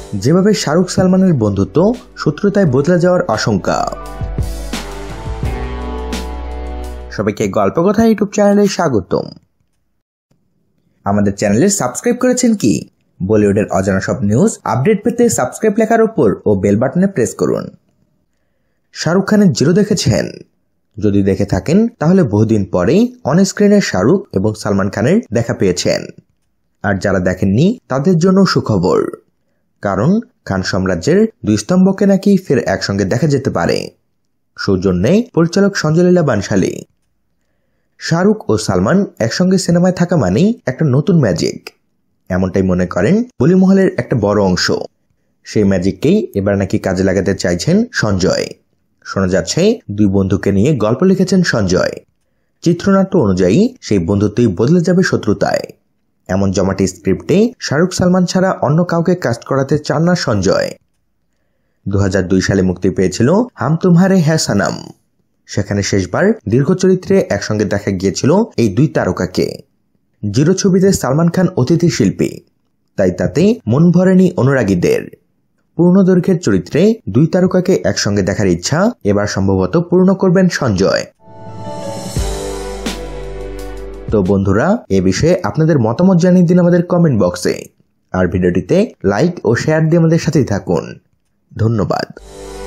যেভাবে শাহরুখ সালমানের বন্ধুত্ব শত্রুতায় বদলে যাওয়ার আশঙ্কা। সবাইকে গল্প কথা ইউটিউব চ্যানেলে স্বাগতম। আমাদের চ্যানেলে সাবস্ক্রাইব করেছেন কি? বলিউডের অজানা সব নিউজ আপডেট পেতে সাবস্ক্রাইব লেখার উপর ও বেল বাটনে প্রেস করুন। শাহরুখ খানের জিরো দেখেছেন? যদি দেখে থাকেন তাহলে বহুদিন পরেই অন স্ক্রিনে শাহরুখ এবং সালমান খানের দেখা পেয়েছেন। আর যারা দেখেননি তাদের জন্য সুখবর, কারণ খান সাম্রাজ্যের দুই স্তম্ভকে নাকি ফের একসঙ্গে দেখা যেতে পারে। সৌজন্যে পরিচালক সঞ্জয় লীলা বানশালী। শাহরুখ ও সালমান একসঙ্গে সিনেমায় থাকা মানেই একটা নতুন ম্যাজিক, এমনটাই মনে করেন বলি মহলের একটা বড় অংশ। সেই ম্যাজিককেই এবার নাকি কাজে লাগাতে চাইছেন সঞ্জয়। শোনা যাচ্ছে দুই বন্ধুকে নিয়ে গল্প লিখেছেন সঞ্জয়। চিত্রনাট্য অনুযায়ী সেই বন্ধুত্বই বদলে যাবে শত্রুতায়। এমন জমাটি স্ক্রিপ্টে শাহরুখ সালমান ছাড়া অন্য কাউকে কাস্ট করাতে চান না সঞ্জয়। 2002 সালে মুক্তি পেয়েছিল হাম তুমহারে হ্যায় সনম। সেখানে শেষবার দীর্ঘ চরিত্রে একসঙ্গে দেখা গিয়েছিল এই দুই তারকাকে। জিরো ছবিতে সালমান খান অতিথি শিল্পী, তাই তাতে মন ভরেনি অনুরাগীদের। পূর্ণদৈর্ঘ্যের চরিত্রে দুই তারকাকে একসঙ্গে দেখার ইচ্ছা এবার সম্ভবত পূর্ণ করবেন সঞ্জয়। তো বন্ধুরা, এ বিষয়ে আপনাদের মতামত জানিয়ে দিন আমাদের কমেন্ট বক্সে। আর ভিডিওটিতে লাইক ও শেয়ার দিয়ে আমাদের সাথেই থাকুন। ধন্যবাদ।